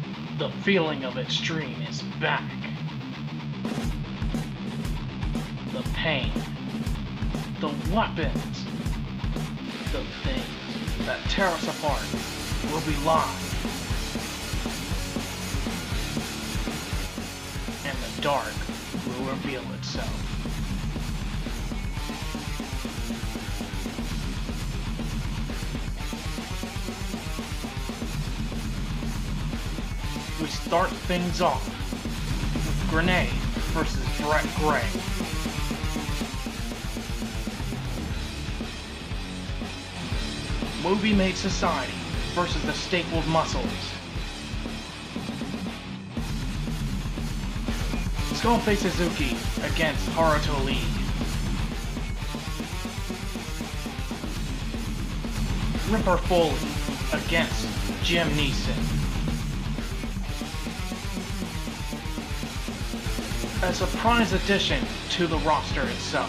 The feeling of extreme is back. The pain, the weapons, the things that tear us apart will be live. And the dark will reveal itself. We start things off with Grenade versus Brett Gray. Movie Made Society versus the Stapled Muscles. Skullface Suzuki against Haruto Lee. Ripper Foley against Jim Neeson. A surprise addition to the roster itself.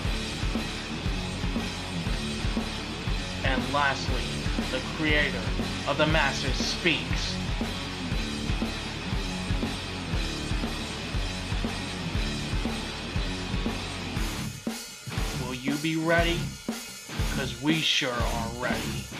And lastly, the creator of the Masters speaks. Will you be ready? 'Cause we sure are ready.